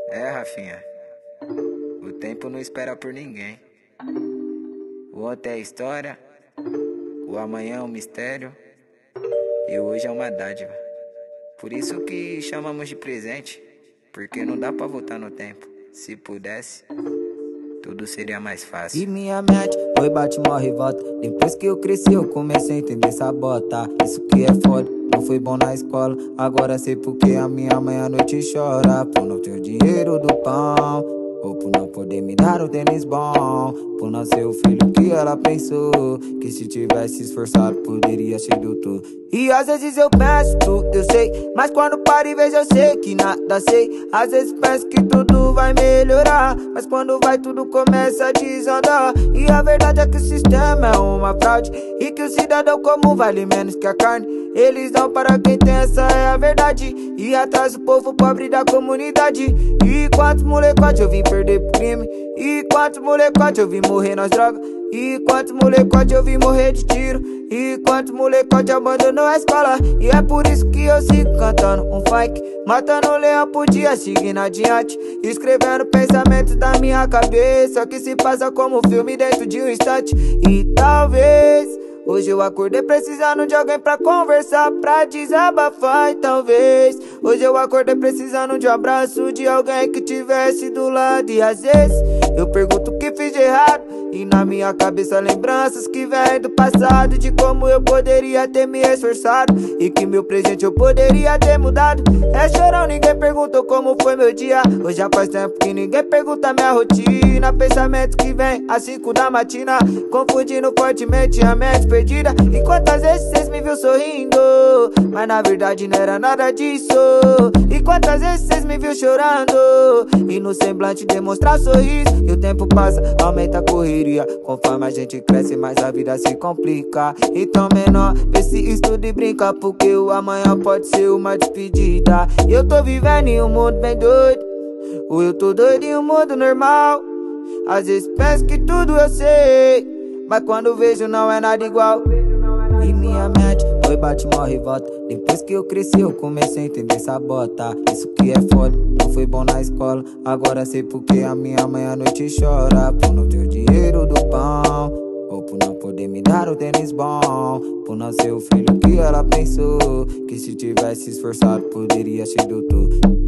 É, Rafinha, o tempo não espera por ninguém. O ontem é história, o amanhã é um mistério e o hoje é uma dádiva. Por isso que chamamos de presente, porque não dá pra voltar no tempo. Se pudesse, tudo seria mais fácil. E minha mente foi bate, morre e volta. Depois que eu cresci eu comecei a entender sabota. Isso que é foda, não fui bom na escola. Agora sei porque a minha mãe à noite chora. Por não ter o dinheiro do pão, ou por não poder me dar um tênis bom. Por não ser o filho que ela pensou, que se tivesse esforçado poderia ser doutor. E às vezes eu penso, tudo eu sei, mas quando paro e vejo eu sei que nada sei. Às vezes penso que tudo vai melhorar, mas quando vai tudo começa a desandar. E a verdade é que o sistema é uma fraude, e que o cidadão comum vale menos que a carne. Eles dão para quem tem, essa é a verdade, e atrás o povo pobre da comunidade. E quantos molecotes eu vim perder pro crime, e quantos molecotes eu vim morrer nas drogas, e quantos molecotes eu vim morrer de tiro, e quantos molecotes abandonou a escola. E é por isso que eu sigo cantando um funk, matando um leão por dia, seguindo adiante, escrevendo pensamentos da minha cabeça, que se passa como um filme dentro de um instante. E talvez hoje eu acordei precisando de alguém pra conversar, pra desabafar. E talvez hoje eu acordei precisando de um abraço, de alguém que tivesse do lado. E às vezes eu pergunto o que fiz de errado, e na minha cabeça lembranças que vêm do passado, de como eu poderia ter me esforçado, e que meu presente eu poderia ter mudado. É chorão, ninguém perguntou como foi meu dia. Hoje já faz tempo que ninguém pergunta minha rotina. Pensamentos que vem às 5 da matina, confundindo fortemente a mente perdida. E quantas vezes cês me viu sorrindo, mas na verdade não era nada disso. E quantas vezes cês me viu chorando, e no semblante demonstrar sorriso. E o tempo passa, aumenta a correria, conforme a gente cresce mais a vida se complica. Então menor, vê se estuda e brinca, porque o amanhã pode ser uma despedida. E eu tô vivendo em um mundo bem doido, ou eu tô doido em um mundo normal. Às vezes penso que tudo eu sei, mas quando vejo não é nada igual. E minha mente foi bate, morre e volta. Depois que eu cresci eu comecei a entender sabota. Isso que é foda, não fui bom na escola. Agora sei porque a minha mãe à noite chora. Por não ter o dinheiro do pão, ou por não poder me dar um tênis bom. Por não ser o filho que ela pensou, que se tivesse esforçado poderia ser doutor.